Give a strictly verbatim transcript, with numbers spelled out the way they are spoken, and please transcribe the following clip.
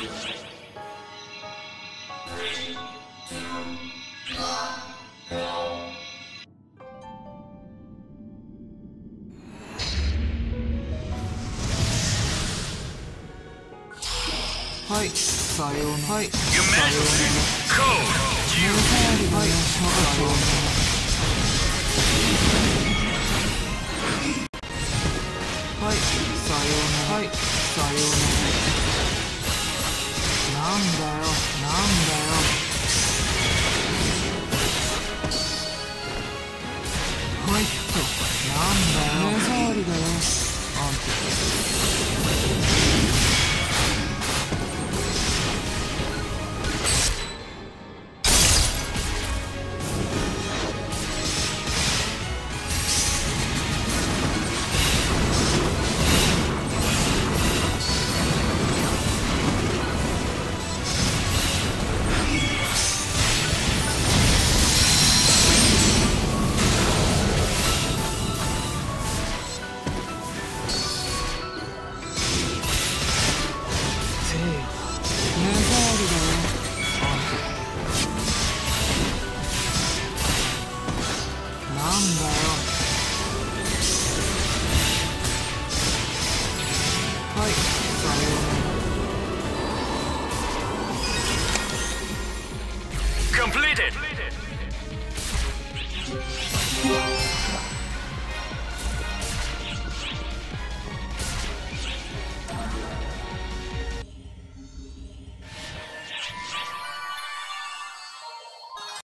はい、さようなら。はい、さようなら。はい、さようなら。はい、さようなら。はい、さようなら。なんだよ、なんだよ。はいっと、なんだよ。目障りだよ、あんた。なんだ